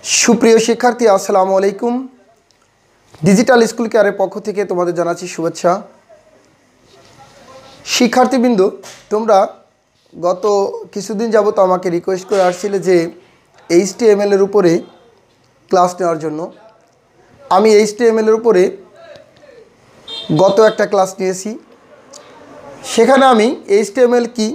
সুপ্রিয় শিক্ষার্থী আসসালামু আলাইকুম। ডিজিটাল স্কুল কেয়ারের পক্ষ থেকে তোমাদের জানাচ্ছি শুভেচ্ছা। শিক্ষার্থীবৃন্দ, তোমরা গত কিছুদিন যাবত আমাকে রিকোয়েস্ট করে আসছিলে যে HTML এর উপরে ক্লাস নেওয়ার জন্য। আমি HTML এর উপরে গত একটা ক্লাস নিয়েছি। সেখানে আমি HTML কি,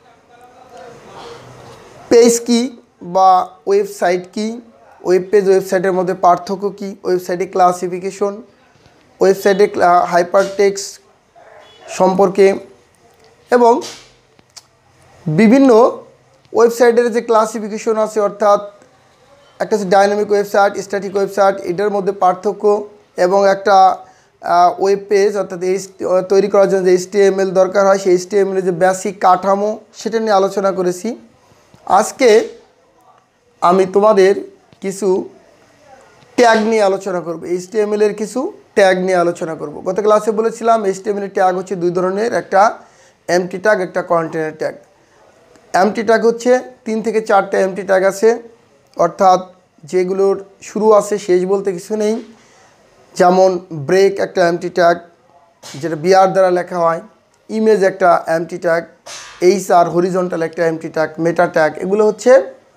পেজ কি বা ওয়েবসাইট কি, ওয়েব পেজ ওয়েবসাইটের মধ্যে পার্থক্য কী, ওয়েবসাইটে ক্লাসিফিকেশন, ওয়েবসাইটে হাইপারটেক্সট সম্পর্কে এবং বিভিন্ন ওয়েবসাইটের যে ক্লাসিফিকেশন আছে, অর্থাৎ একটা হচ্ছে ডাইনামিক ওয়েবসাইট, স্ট্যাটিক ওয়েবসাইট, এটার মধ্যে পার্থক্য এবং একটা ওয়েব পেজ অর্থাৎ তৈরি করার জন্য যে HTML দরকার হয়, সেই HTML এর যে বেসিক কাঠামো সেটা নিয়ে আলোচনা করেছি। আজকে আমি তোমাদের কিছু ট্যাগ নিয়ে আলোচনা করব। HTML এর কিছু ট্যাগ নিয়ে আলোচনা করব। গত ক্লাসে বলেছিলাম HTML এর ট্যাগ হচ্ছে দুই ধরনের, একটা এমটি ট্যাগ, একটা কন্টেনার ট্যাগ। এমটি ট্যাগ হচ্ছে 3 থেকে 4টা এমটি ট্যাগ আছে, অর্থাৎ যেগুলোর শুরু আছে শেষ বলতে কিছু নেই। যেমন ব্রেক একটা এমটি ট্যাগ, যেটা বিআর দ্বারা লেখা হয়। ইমেজ একটা এমটি ট্যাগ, HR হরিজন্টাল একটা এমটি ট্যাগ, মেটা ট্যাগ, এগুলো হচ্ছে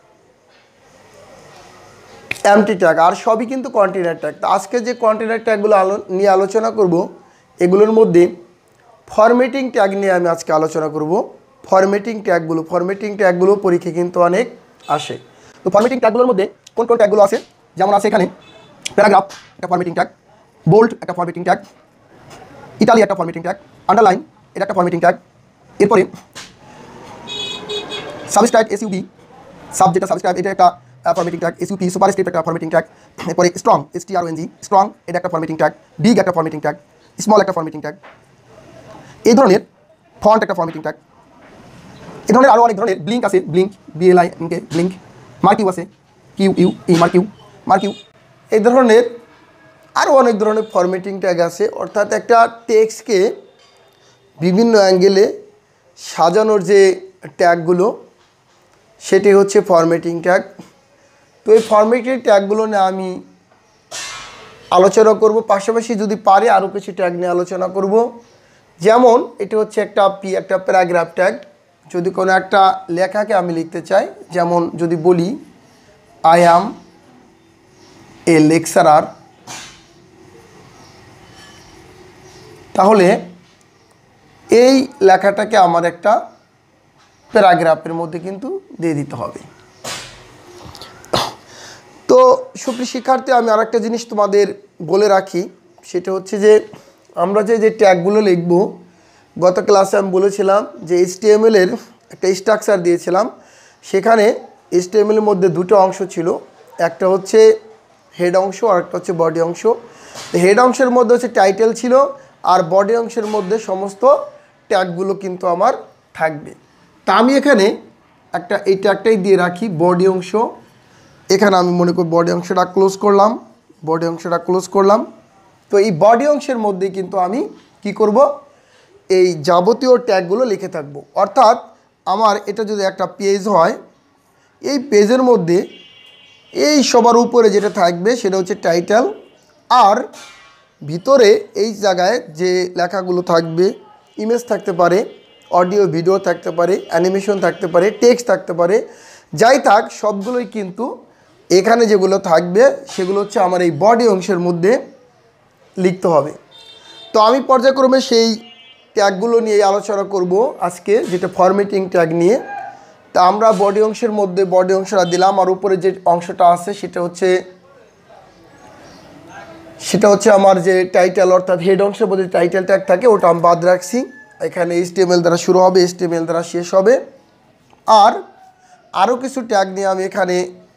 এমটি ট্যাগ। আর সবই কিন্তু কন্টেনার ট্যাগ। তো আজকে যে কন্টেনার ট্যাগগুলো নিয়ে আলোচনা করব, এগুলোর মধ্যে ফরম্যাটিং ট্যাগ নিয়ে আমি আজকে আলোচনা করব। ফরম্যাটিং ট্যাগগুলো পরীক্ষায় কিন্তু অনেক আসে। তো ফরম্যাটিং ট্যাগগুলোর মধ্যে কোন কোন ট্যাগগুলো আছে, যেমন আছে এখানে প্যারাগ্রাফ একটা ফরম্যাটিং ট্যাগ, বোল্ড একটা ফরম্যাটিং ট্যাগ, ইটালি একটা ফরম্যাটিং ট্যাগ, আন্ডারলাইন এটা একটা ফরম্যাটিং ট্যাগ। এরপরে সাবস্ক্রাইব SUB, সাব যেটা সাবস্ক্রাইব এটা একটা ফরম্যাটিং ট্যাগ, SUP সুপারস্ক্রিপ্ট একটা ফরম্যাটিং ট্যাগ। এরপরে স্ট্রং STRONG স্ট্রং এটা একটা ফরম্যাটিং ট্যাগ, বিগ একটা ফরম্যাটিং ট্যাগ, স্মল একটা ফরম্যাটিং ট্যাগ। এই ধরনের ফন্ট একটা ফরম্যাটিং ট্যাগ। এই ধরনের আরও অনেক ধরনের ব্লিঙ্ক আছে, ব্লিঙ্ক BLINK ব্লিঙ্ক, মার্কিউ আছে QUE মার্কিউ। এই ধরনের আরও অনেক ধরনের ফরম্যাটিং ট্যাগ আছে, অর্থাৎ একটা টেক্সটকে বিভিন্ন অ্যাঙ্গেলে সাজানোর যে ট্যাগগুলো সেটি হচ্ছে ফরম্যাটিং ট্যাগ। তো এই ফরম্যাটিং ট্যাগগুলো নিয়ে আমি আলোচনা করব, পাশাপাশি যদি পারি আরও কিছু ট্যাগ নিয়ে আলোচনা করব। যেমন এটা হচ্ছে একটা প্যারাগ্রাফ ট্যাগ। যদি কোনো একটা লেখাকে আমি লিখতে চাই, যেমন যদি বলি আই অ্যাম এ লেকচারার, তাহলে এই লেখাটাকে আমার একটা প্যারাগ্রাফের মধ্যে কিন্তু দিয়ে দিতে হবে। তো সুপ্রিয় শিক্ষার্থী, আমি আর একটা জিনিস তোমাদের বলে রাখি, সেটা হচ্ছে যে আমরা যে ট্যাগগুলো লিখব, গত ক্লাসে আমি বলেছিলাম যে HTML এর একটা স্ট্রাকচার দিয়েছিলাম। সেখানে HTML এর মধ্যে দুটো অংশ ছিল, একটা হচ্ছে হেড অংশ আর একটা হচ্ছে বডি অংশ। হেড অংশের মধ্যে হচ্ছে টাইটেল ছিল, আর বডি অংশের মধ্যে সমস্ত ট্যাগগুলো কিন্তু আমার থাকবে। তা আমি এখানে এই ট্যাগটাই দিয়ে রাখি, বডি অংশ। এখানে আমি মনে করি বডি অংশটা ক্লোজ করলাম। তো এই বডি অংশের মধ্যে কিন্তু আমি কি করব, এই যাবতীয় ট্যাগগুলো লিখে থাকব। অর্থাৎ আমার এটা যদি একটা পেজ হয়, এই পেজের মধ্যে এই সবার উপরে যেটা থাকবে সেটা হচ্ছে টাইটেল, আর ভিতরে এই জায়গায় যে লেখাগুলো থাকবে, ইমেজ থাকতে পারে, অডিও ভিডিও থাকতে পারে, অ্যানিমেশন থাকতে পারে, টেক্সট থাকতে পারে, যাই থাক সবগুলোই কিন্তু এখানে যেগুলো থাকবে সেগুলো হচ্ছে আমার এই বডি অংশের মধ্যে লিখতে হবে। তো আমি পর্যায়ক্রমে সেই ট্যাগগুলো নিয়ে আলোচনা করব আজকে, যেটা ফরম্যাটিং ট্যাগ নিয়ে। তা আমরা বডি অংশের মধ্যে বডি অংশটা দিলাম, আর উপরে যে অংশটা আছে সেটা হচ্ছে আমার যে টাইটেল, অর্থাৎ হেড অংশের মধ্যে টাইটেল ট্যাগ থাকে ওটা আমি বাদ রাখছি। এখানে HTML দ্বারা শুরু হবে, HTML দ্বারা শেষ হবে। আর আরও কিছু ট্যাগ নিয়ে আমি এখানে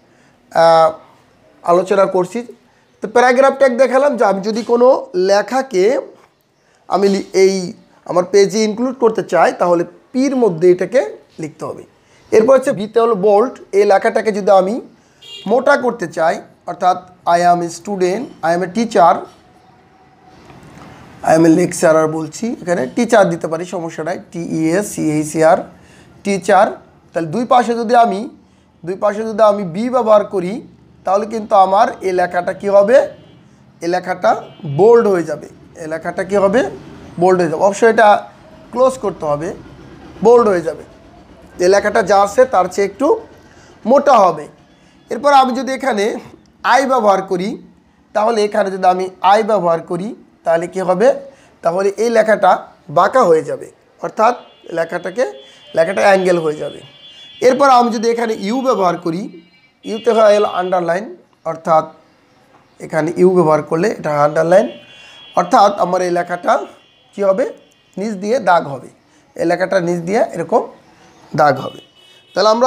আলোচনা করছি। তো প্যারাগ্রাফ ট্যাগ দেখালাম যে আমি যদি কোনো লেখাকে আমি আমার পেজে ইনক্লুড করতে চাই, তাহলে পির মধ্যে এটাকে লিখতে হবে। এরপর হচ্ছে ভিতে হলো বোল্ড। এই লেখাটাকে যদি আমি মোটা করতে চাই, অর্থাৎ I am a student, I am a teacher, I am a lecturer বলছি, এখানে টিচার দিতে পারি, সমস্যা নাই, TEACHER টিচার। তাহলে দুই পাশে যদি আমি বি ব্যবহার করি, তাহলে কিন্তু আমার এই লেখাটা কী হবে, এই লেখাটা বোল্ড হয়ে যাবে, এই লেখাটা কী হবে, বোল্ড হয়ে যাবে। অবশ্যই এটা ক্লোজ করতে হবে, বোল্ড হয়ে যাবে। এই লেখাটা যা আছে তার চেয়ে একটু মোটা হবে। এরপর আমি যদি এখানে আই ব্যবহার করি, তাহলে এখানে যদি আমি আই ব্যবহার করি তাহলে কি হবে, তাহলে এই লেখাটা বাঁকা হয়ে যাবে, অর্থাৎ লেখাটা অ্যাঙ্গেল হয়ে যাবে। এরপর আমি যদি এখানে ইউ ব্যবহার করি, ইউতে হয় আন্ডারলাইন, অর্থাৎ এখানে ইউ ব্যবহার করলে এটা আন্ডারলাইন, অর্থাৎ আমার এই লেখাটা কী হবে, নিচ দিয়ে দাগ হবে, এই লেখাটা নিচ দিয়ে এরকম দাগ হবে। তাহলে আমরা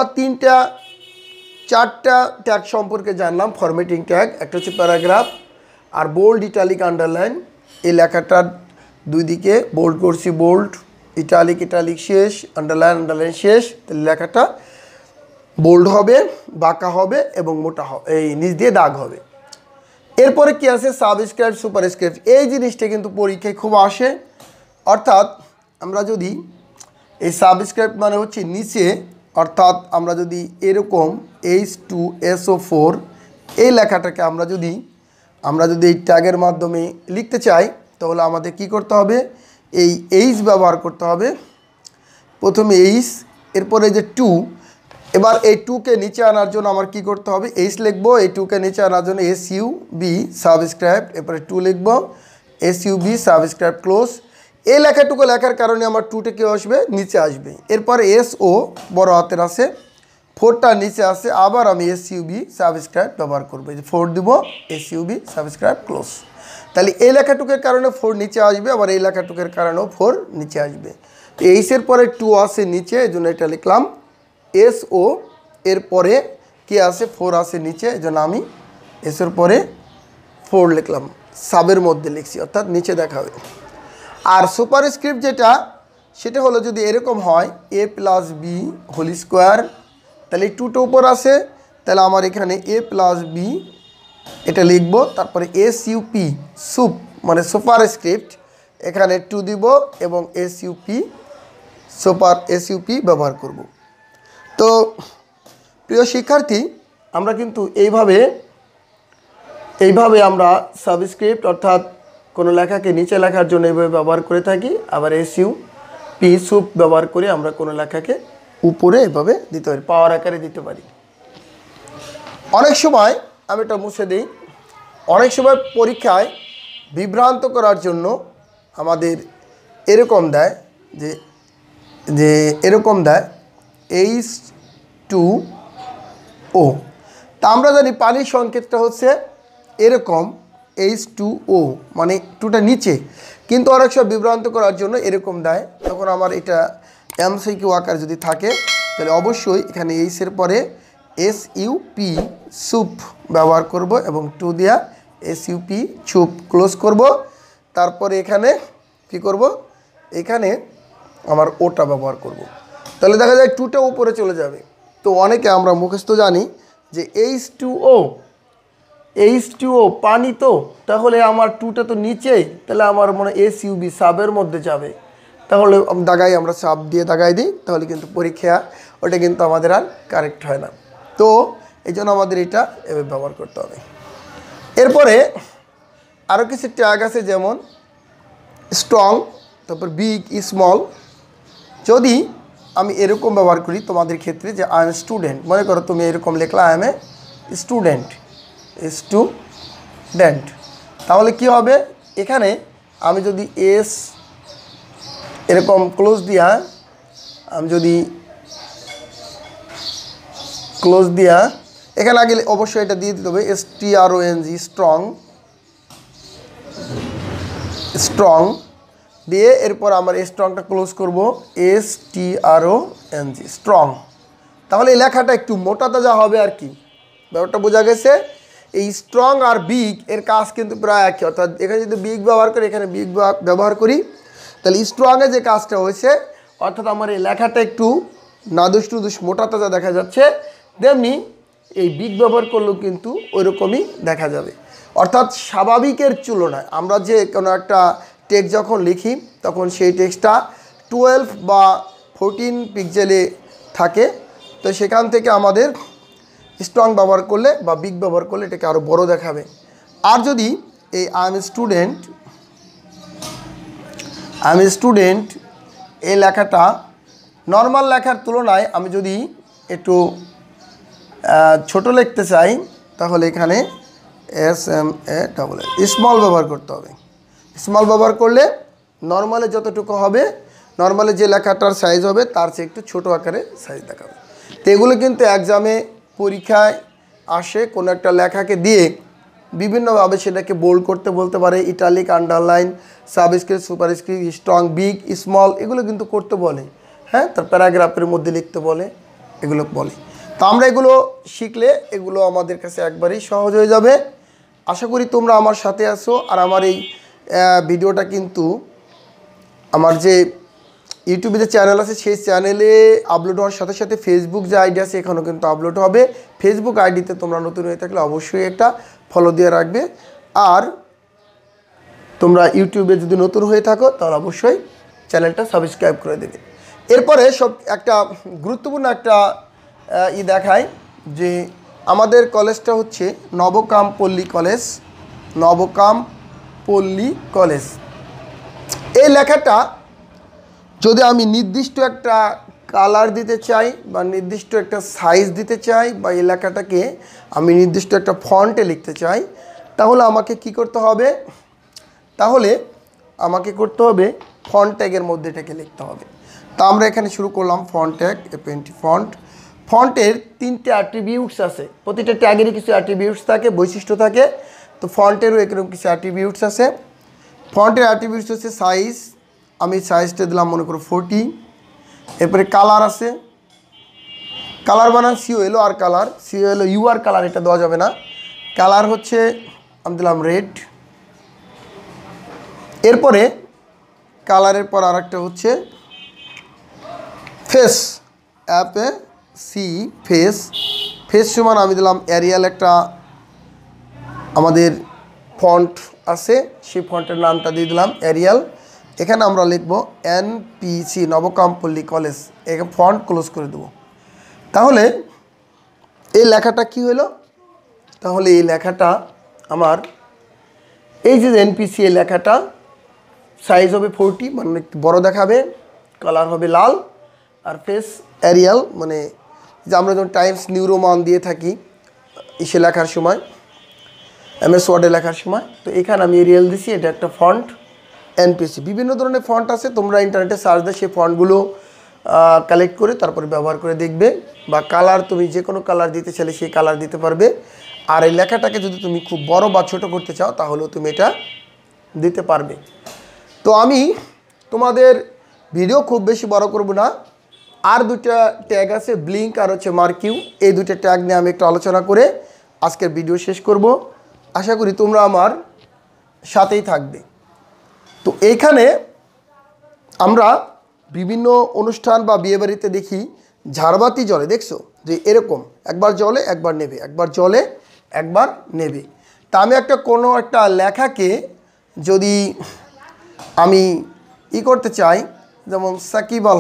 4টা ট্যাগ সম্পর্কে জানলাম, ফরম্যাটিং ট্যাগ। একটা হচ্ছে প্যারাগ্রাফ, আর বোল্ড, ইটালিক, আন্ডারলাইন। এই লেখাটার দুই দিকে বোল্ড করছি, বোল্ড, ইটালিক শেষ, আন্ডারলাইন শেষ, তাহলে লেখাটা বোল্ড হবে, বাঁকা হবে এবং মোটা হবে, এই নিচ দিয়ে দাগ হবে। এরপরে কি আছে, সাবস্ক্রাইব, সুপারস্ক্রিপ্ট। এই জিনিসটা কিন্তু পরীক্ষায় খুব আসে, অর্থাৎ আমরা যদি এই সাবস্ক্রাইব মানে হচ্ছে নিচে, অর্থাৎ আমরা যদি এরকম H2SO4 এই লেখাটাকে আমরা যদি এই ট্যাগের মাধ্যমে লিখতে চাই, তাহলে আমাদের কি করতে হবে, এই এইচ ব্যবহার করতে হবে। প্রথমে এইচ, এরপরে যে 2, এবার এই 2কে নিচে আনার জন্য আমার কি করতে হবে, এইচ লিখবো, এই 2কে নিচে আনার জন্য SUB সাবস্ক্রাইব, এরপরে 2 লিখবো, SUB সাবস্ক্রাইব ক্লোজ। এই লেখাটুকু লেখার কারণে আমার 2টা কেউ আসবে, নিচে আসবে। এরপরে SO বড় হাতের আছে, 4টা নিচে আছে, আবার আমি SUB সাবস্ক্রাইব ব্যবহার করবো, এই যে 4 দিব, SUB সাবস্ক্রাইব ক্লোজ। তাহলে এই লেখাটুকের কারণে 4 নিচে আসবে, আবার এই লেখাটুকের কারণেও 4 নিচে আসবে। তো এইচের পরে 2 আছে নিচে, এই জন্য এটা লিখলাম। SO এরপরে কি আছে, 4 আছে নিচে, এই জন্য আমি এসের পরে 4 লিখলাম, সাবের মধ্যে লিখছি, অর্থাৎ নিচে দেখাবে। আর সুপারস্ক্রিপ্ট যেটা, সেটা হলো যদি এরকম হয় A+B হোল স্কোয়ার, তাহলে 2টা উপর আছে, তাহলে আমার এখানে A+B এটা লিখবো, তারপরে SUP সুপ মানে সুপারস্ক্রিপ্ট, এখানে 2 দিব এবং SUP ব্যবহার করব। তো প্রিয় শিক্ষার্থী, আমরা কিন্তু এইভাবে আমরা সাবস্ক্রিপ্ট অর্থাৎ কোনো লেখাকে নিচে লেখার জন্য এইভাবে ব্যবহার করে থাকি, আবার SUP সুপ ব্যবহার করে আমরা কোনো লেখাকে উপরে এভাবে দিতে পারি, পাওয়ার আকারে দিতে পারি। অনেক সময় আমি এটা মুছে দিই, অনেক সময় পরীক্ষায় বিভ্রান্ত করার জন্য আমাদের এরকম দেয় যে এরকম দেয় H2O। তা আমরা জানি পানির সংকেতটা হচ্ছে এরকম H2O, মানে 2টা নিচে, কিন্তু অনেক সময় বিভ্রান্ত করার জন্য এরকম দেয়। তখন আমার এটা MCQ আকার যদি থাকে, তাহলে অবশ্যই এখানে এইচের পরে SUP সুপ ব্যবহার করব এবং 2 দিয়া SUP সুপ ক্লোজ করব। তারপরে এখানে কি করব, এখানে আমার ওটা ব্যবহার করব। তাহলে দেখা যায় 2টা উপরে চলে যাবে। তো অনেকে আমরা মুখস্থ জানি যে H2O পানি, তো তাহলে আমার 2টা তো নিচেই, তাহলে আমার মনে SUB সাবের মধ্যে যাবে, তাহলে আমরা সাব দিয়ে দাগাই দিই, তাহলে কিন্তু পরীক্ষা ওটা কিন্তু আমাদের আর কারেক্ট হয় না। তো এই জন্য আমাদের এটা এভাবে ব্যবহার করতে হবে। এরপরে আরও কিছু ট্যাগ আছে, যেমন স্ট্রং, তারপর বিগ, স্মল। যদি আমি এরকম ব্যবহার করি তোমাদের ক্ষেত্রে, যে আই এম স্টুডেন্ট, মনে করো তুমি এরকম লিখলা আই এম এ স্টুডেন্ট, তাহলে কি হবে, এখানে আমি যদি এস এরকম ক্লোজ দিয়া, এখানে আগে অবশ্যই এটা দিয়ে দিতে হবে STRONG, স্ট্রং দিয়ে, এরপর আমার স্ট্রংটা ক্লোজ করব STRONG, স্ট্রং। তাহলে এই লেখাটা একটু মোটা তাজা হবে আর কি, ব্যাপারটা বোঝা গেছে। এই স্ট্রং আর বিগ এর কাজ কিন্তু প্রায় একই, অর্থাৎ এখানে যদি বিগ ব্যবহার করি, এখানে বিগ ব্যবহার করি, তাহলে স্ট্রংয়ে যে কাজটা হয়েছে, অর্থাৎ আমার এই লেখাটা একটু নাদুস টুদুস মোটা তাজা দেখা যাচ্ছে, তেমনি এই বিগ ব্যবহার করলেও কিন্তু ওইরকমই দেখা যাবে। অর্থাৎ স্বাভাবিকের তুলনায় আমরা যে কোনো একটা টেক্সট যখন লিখি, তখন সেই টেক্সটটা 12 বা 14 পিক্সেলে থাকে, তো সেখান থেকে আমাদের স্ট্রং ব্যবহার করলে বা বিগ ব্যবহার করলে এটাকে আরও বড় দেখাবে। আর যদি এই আই এম স্টুডেন্ট এই লেখাটা নর্মাল লেখার তুলনায় আমি যদি একটু ছোট লিখতে চাই তাহলে এখানে স্মল ব্যবহার করতে হবে। স্মল ব্যবহার করলে নর্মালে যতটুকু হবে, নর্মালে যে লেখাটার সাইজ হবে তার চেয়ে একটু ছোটো আকারে সাইজ দেখাবে। তো এগুলো কিন্তু এক্সামে পরীক্ষায় আসে। কোনো একটা লেখাকে দিয়ে বিভিন্নভাবে সেটাকে বোল্ড করতে বলতে পারে, italic, underline, subscript, superscript, strong, big, small এগুলো কিন্তু করতে বলে। হ্যাঁ, তার প্যারাগ্রাফের মধ্যে লিখতে বলে, এগুলো বলে। তো আমরা এগুলো শিখলে এগুলো আমাদের কাছে একবারেই সহজ হয়ে যাবে। আশা করি তোমরা আমার সাথে আছো। আর আমার এই ভিডিওটা কিন্তু আমার যে ইউটিউবে যে চ্যানেল আছে সেই চ্যানেলে আপলোড হওয়ার সাথে সাথে ফেসবুক যে আইডি আছে এখানেও কিন্তু আপলোড হবে। ফেসবুক আইডিতে তোমরা নতুন হয়ে থাকলে অবশ্যই একটা ফলো দিয়ে রাখবে। আর তোমরা ইউটিউবে যদি নতুন হয়ে থাকো তাহলে অবশ্যই চ্যানেলটা সাবস্ক্রাইব করে দেবে। এরপরে একটা গুরুত্বপূর্ণ একটা দেখায় যে আমাদের কলেজটা হচ্ছে নবকাম পল্লী কলেজ। এই লেখাটা যদি আমি নির্দিষ্ট একটা কালার দিতে চাই বা নির্দিষ্ট একটা সাইজ দিতে চাই বা এই লেখাটাকে আমি নির্দিষ্ট একটা ফন্টে লিখতে চাই তাহলে আমাকে কি করতে হবে? ফন্ট ট্যাগের মধ্যে এটাকে লিখতে হবে। তা আমরা এখানে শুরু করলাম ফন্ট ট্যাগ, ফন্টের 3টে অ্যাট্রিবিউটস আছে। প্রতিটা ট্যাগেরই কিছু অ্যাট্রিবিউটস থাকে, বৈশিষ্ট্য থাকে। তো ফন্টেরও এরকম কিছু অ্যাট্রিবিউটস আছে। ফন্টের অ্যাট্রিবিউটস হচ্ছে সাইজ, আমি সাইজটা দিলাম মনে করো 40। এরপরে কালার আছে, কালার বানান COLO আর কালার, COLO UR কালার এটা দেওয়া যাবে না। কালার হচ্ছে আমি দিলাম রেড। এরপরে কালারের পর আরেকটা হচ্ছে ফেস, ফেস সমান আমি দিলাম এরিয়াল, একটা আমাদের ফন্ট আছে সেই ফন্টের নামটা দিয়ে দিলাম এরিয়াল। এখানে আমরা লিখব NPC নবকাম পল্লী কলেজ, এখানে ফন্ট ক্লোজ করে দেব। তাহলে এই লেখাটা কি হলো? তাহলে এই লেখাটা আমার এই যে NPC এই লেখাটা সাইজ হবে 40, মানে একটু বড় দেখাবে, কালার হবে লাল, আর ফেস এরিয়াল, মানে যে আমরা যখন টাইমস নিউ রোমান দিয়ে থাকি ইসে লেখার সময়, MS ওয়ার্ডে লেখার সময়, তো এখানে আমি এরিয়াল দিছি। এটা একটা ফন্ট NPC। বিভিন্ন ধরনের ফন্ট আছে, তোমরা ইন্টারনেটে সার্চ দিয়ে সেই ফন্টগুলো কালেক্ট করে তারপরে ব্যবহার করে দেখবে। বা কালার তুমি যে কোনো কালার দিতে চাইলে সেই কালার দিতে পারবে। আর এই লেখাটাকে যদি তুমি খুব বড় বা ছোট করতে চাও তাহলেও তুমি এটা দিতে পারবে। তো আমি তোমাদের ভিডিও খুব বেশি বড় করব না। আর দুটা ট্যাগ আছে, ব্লিঙ্ক আর হচ্ছে মার্কিউ। এই দুটো ট্যাগ নিয়ে আমি একটু আলোচনা করে আজকের ভিডিও শেষ করব। আশা করি তোমরা আমার সাথেই থাকবে। তো এইখানে আমরা বিভিন্ন অনুষ্ঠান বা বিয়েবাড়িতে দেখি ঝাড়বাতি জ্বলে, দেখছো যে এরকম একবার জ্বলে একবার নেবে, একবার জ্বলে একবার নেবে। তা আমি কোনো একটা লেখাকে যদি আমি করতে চাই, যেমন সাকিব আল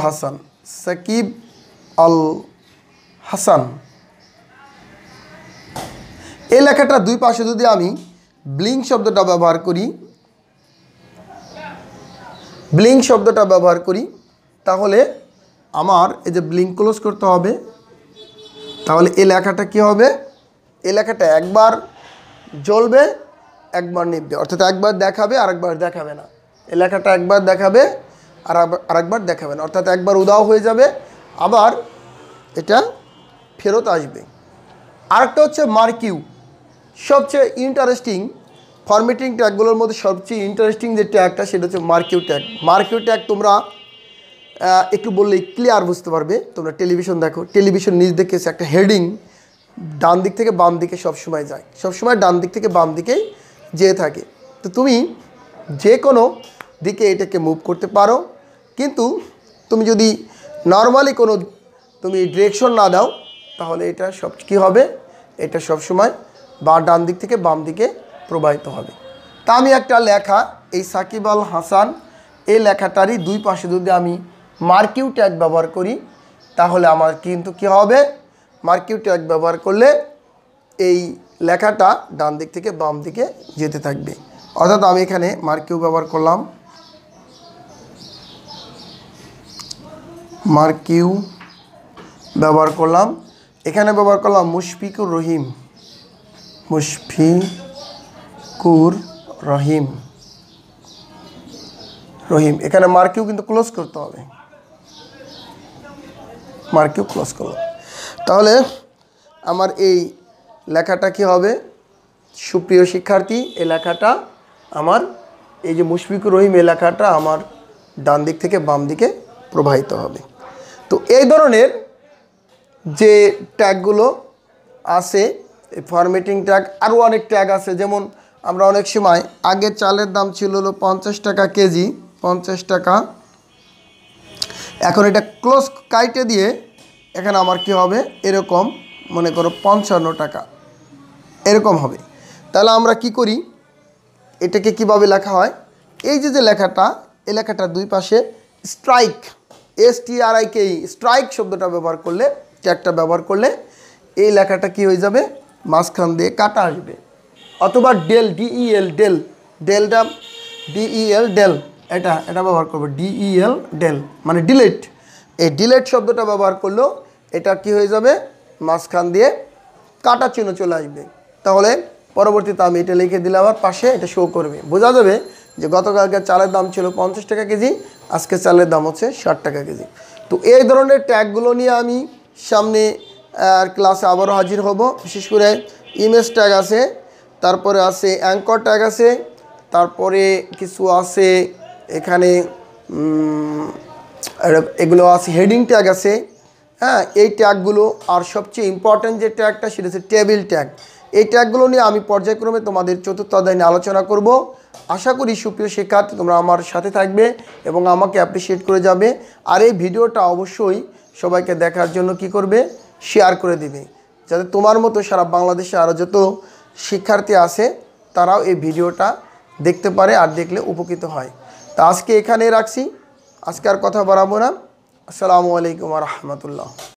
হাসান, এই লেখাটা দুই পাশে যদি আমি ব্লিঙ্ক শব্দটা ব্যবহার করি, তাহলে আমার এই যে ব্লিঙ্ক ক্লোজ করতে হবে। তাহলে এই লেখাটা কি হবে? এই লেখাটা একবার জ্বলবে একবার নিভবে, অর্থাৎ একবার দেখাবে আর একবার দেখাবে না। এই লেখাটা একবার দেখাবে আর আরেকবার দেখাবে না, অর্থাৎ একবার উদাও হয়ে যাবে, আবার এটা ফেরত আসবে। আরেকটা হচ্ছে মার্কিউ। সবচেয়ে ইন্টারেস্টিং ফরম্যাটিং ট্যাগগুলোর মধ্যে সবচেয়ে ইন্টারেস্টিং যে ট্যাগটা সেটা হচ্ছে মার্কিউ ট্যাগ। তোমরা একটু বললেই ক্লিয়ার বুঝতে পারবে। তোমরা টেলিভিশন দেখো, টেলিভিশন নিউজ দেখেছে, একটা হেডিং ডান দিক থেকে বাম দিকে সবসময় যায়, সবসময় ডান দিক থেকে বাম দিকেই যেয়ে থাকে। তো তুমি যে কোনো দিকে এটাকে মুভ করতে পারো, কিন্তু তুমি যদি নর্মালি তুমি ডিরেকশন না দাও তাহলে এটা কী হবে? এটা সবসময় বা ডান দিক থেকে বাম দিকে প্রবাহিত হবে। তা আমি একটা লেখা, এই সাকিব আল হাসান, এই লেখাটারই দুই পাশে যদি আমি মার্কিউ ট্যাগ ব্যবহার করি তাহলে আমার কিন্তু কী হবে? মার্কিউ ট্যাগ ব্যবহার করলে এই লেখাটা ডান দিক থেকে বাম দিকে যেতে থাকবে। অর্থাৎ আমি এখানে মার্কিউ ব্যবহার করলাম, মার্কিউ ব্যবহার করলাম, এখানে ব্যবহার করলাম মুশফিকুর রহিম, মুশফিকুর রহিম, রহিম। এখানে মার্কিউ কিন্তু ক্লোজ করতে হবে, মার্কিউ ক্লোজ করলাম। তাহলে আমার এই লেখাটা কি হবে? সুপ্রিয় শিক্ষার্থী, এই লেখাটা আমার এই যে মুশফিকুর রহিম, এই লেখাটা আমার ডান দিক থেকে বাম দিকে প্রবাহিত হবে। তো এই ধরনের যে ট্যাগগুলো আছে, এই ফরম্যাটিং ট্যাগ, আরও অনেক ট্যাগ আছে। যেমন আমরা অনেক সময় আগে চালের দাম ছিল হলো 50 টাকা কেজি, 50 টাকা, এখন এটা ক্লোজ কাইটে দিয়ে এখানে আমার কি হবে, এরকম মনে করো 55 টাকা এরকম হবে। তাহলে আমরা কি করি, এটাকে কিভাবে লেখা হয়? এই যে লেখাটা, এই লেখাটার দুই পাশে স্ট্রাইক, STRIK, স্ট্রাইক শব্দটা ব্যবহার করলে, ট্যাগটা ব্যবহার করলে এই লেখাটা কি হয়ে যাবে, মাঝখান দিয়ে কাটা আসবে। অথবা ডেল, DEL, ডেল, ডেলটা DEL, ডেল, এটা ব্যবহার করবো, DEL, ডেল মানে ডিলেট। এই ডিলেট শব্দটা ব্যবহার করলেও এটা কি হয়ে যাবে, মাঝখান দিয়ে কাটা চিহ্ন চলে আসবে। তাহলে পরবর্তীতে আমি এটা লিখে দিলে আবার পাশে এটা শো করবে, বোঝা যাবে যে গতকালকে চালের দাম ছিল 50 টাকা কেজি, আজকে চালের দাম হচ্ছে 60 টাকা কেজি। তো এই ধরনের ট্যাগগুলো নিয়ে আমি সামনে ক্লাসে আবারও হাজির হব। বিশেষ করে ইমেজ ট্যাগ আছে, তারপরে আছে অ্যাঙ্কর ট্যাগ আছে, তারপরে কিছু আছে এখানে এগুলো আছে হেডিং ট্যাগ আছে। হ্যাঁ, এই ট্যাগগুলো, আর সবচেয়ে ইম্পর্ট্যান্ট যে ট্যাগটা সেটা হচ্ছে টেবিল ট্যাগ। এই ট্যাগগুলো নিয়ে আমি পর্যায়ক্রমে তোমাদের চতুর্থ অধ্যায় নিয়ে আলোচনা করব। আশা করি সুপ্রিয় শিক্ষার্থী তোমরা আমার সাথে থাকবে এবং আমাকে অ্যাপ্রিসিয়েট করে যাবে। আর এই ভিডিওটা অবশ্যই সবাইকে দেখার জন্য কি করবে, শেয়ার করে দিবে, যাতে তোমার মতো সারা বাংলাদেশে আরও যত শিক্ষার্থী আছে তারাও এই ভিডিওটা দেখতে পারে আর দেখলে উপকৃত হয়। তা আজকে এখানেই রাখছি, আজকে আর কথা বাড়াবো না। আসসালামু আলাইকুম ওয়া রাহমাতুল্লাহ।